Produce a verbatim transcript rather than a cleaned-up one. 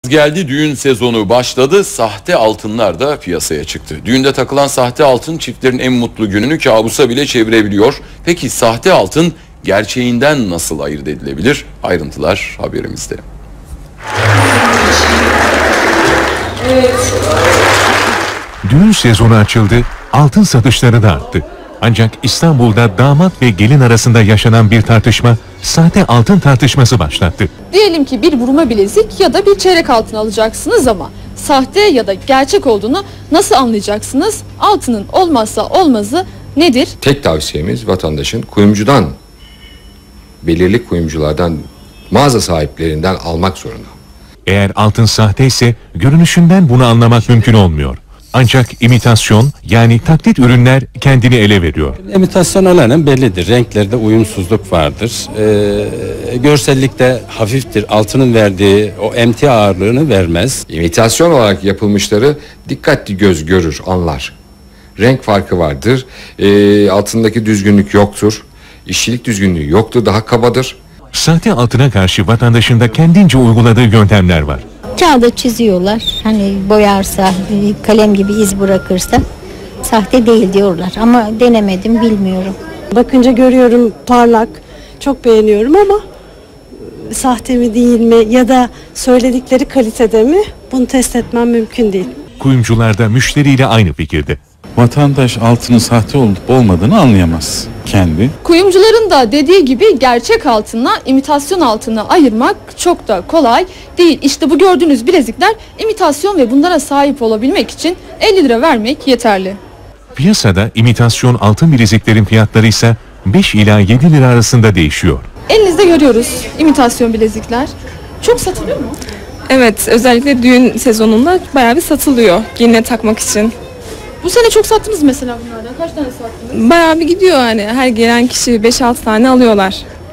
Geldi, düğün sezonu başladı, sahte altınlar da piyasaya çıktı. Düğünde takılan sahte altın çiftlerin en mutlu gününü kabusa bile çevirebiliyor. Peki sahte altın gerçeğinden nasıl ayırt edilebilir? Ayrıntılar haberimizde. Evet. Düğün sezonu açıldı, altın satışları da arttı. Ancak İstanbul'da damat ve gelin arasında yaşanan bir tartışma, sahte altın tartışması başlattı. Diyelim ki bir burma bilezik ya da bir çeyrek altın alacaksınız ama sahte ya da gerçek olduğunu nasıl anlayacaksınız? Altının olmazsa olmazı nedir? Tek tavsiyemiz vatandaşın kuyumcudan, belirli kuyumculardan, mağaza sahiplerinden almak zorunda. Eğer altın sahte ise görünüşünden bunu anlamak mümkün olmuyor. Ancak imitasyon, yani taklit ürünler kendini ele veriyor. İmitasyon olanın bellidir. Renklerde uyumsuzluk vardır. Ee, görsellikte hafiftir. Altının verdiği o emtia ağırlığını vermez. İmitasyon olarak yapılmışları dikkatli göz görür, anlar. Renk farkı vardır. Ee, altındaki düzgünlük yoktur. İşçilik düzgünlüğü yoktur, daha kabadır. Sahte altına karşı vatandaşın da kendince uyguladığı yöntemler var. Kağıda çiziyorlar. Hani boyarsa, kalem gibi iz bırakırsa sahte değil diyorlar. Ama denemedim, bilmiyorum. Bakınca görüyorum parlak, çok beğeniyorum ama sahte mi değil mi ya da söyledikleri kalitede mi, bunu test etmem mümkün değil. Kuyumcular da müşteriyle aynı fikirde. Vatandaş altının sahte olup olmadığını anlayamaz kendi. Kuyumcuların da dediği gibi gerçek altınla imitasyon altını ayırmak çok da kolay değil. İşte bu gördüğünüz bilezikler imitasyon ve bunlara sahip olabilmek için elli lira vermek yeterli. Piyasada imitasyon altın bileziklerin fiyatları ise beş ila yedi lira arasında değişiyor. Elinizde görüyoruz imitasyon bilezikler. Çok satılıyor mu? Evet, özellikle düğün sezonunda bayağı bir satılıyor geline takmak için. Bu sene çok sattınız mesela bunlardan. Kaç tane sattınız? Bayağı bir gidiyor hani, her gelen kişi beş altı tane alıyorlar.